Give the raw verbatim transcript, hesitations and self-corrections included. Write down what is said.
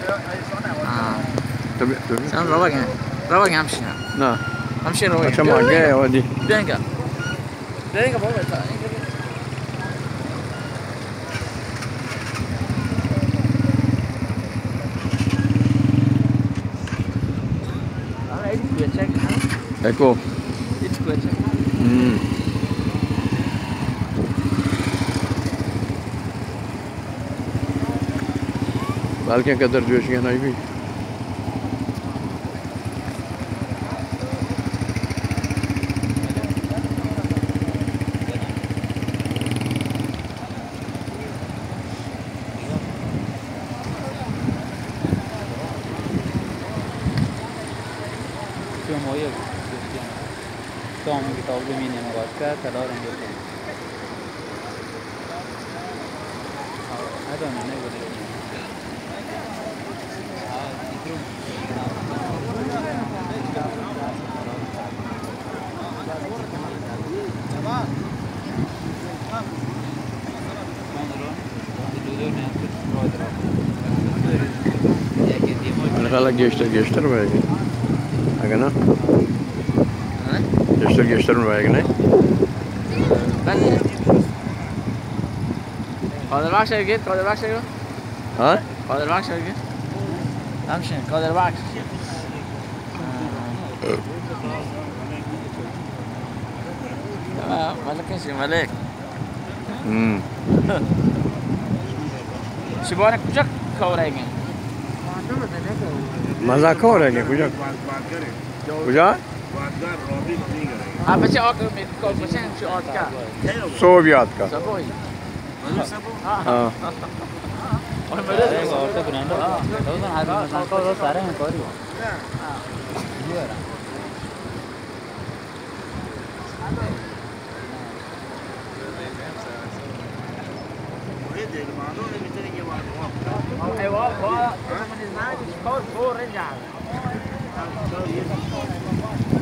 آه طب سلام رواقنا رواقنا همشي نه همشي رواقنا بچه مانگه ودی بینگا بینگا بابا تا اکو بلکه kadar diyor ki yanayı bir. Tom kitab زمینی نگاه کرد تلارم بود. آدم نمی‌گوید. Hala geçtir geçtir mi? Aga ne? Geçtir geçtir mi aga ne? Ben قادر بخش گیت قادر بخش گیت ها قادر بخش گیت همشین قادر بخش تمام ملک شی ملک هم شبانه کجا کارایی مزه کاره کجا کجا ها بچه آق می کار بچه چی آرد کا سوویات کا سبوی ها और मेरे एक और से ब्रांड तो तो हर मसाला को तो सारे हैं कोई ये रहा ये देख मानो ने भीतर ये बात हुआ ए वो वो मैंने ना कुछ और हो रहा है